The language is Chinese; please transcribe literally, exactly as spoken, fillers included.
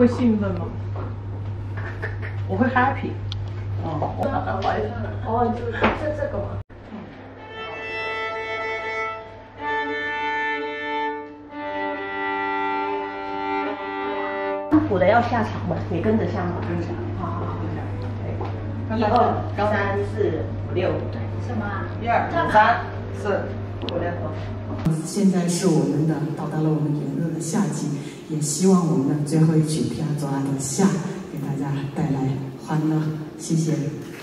会兴奋吗？我会 happy。哦，我把它怀上了。哦，就这这个嘛。 鼓的要下场嘛，你跟着下嘛，跟着下。好好好，对。一二三四五六，什么啊？一二三四五六。 现在是我们的到达了我们炎热的夏季，也希望我们的最后一曲《Piazzolla的夏》给大家带来欢乐，谢谢。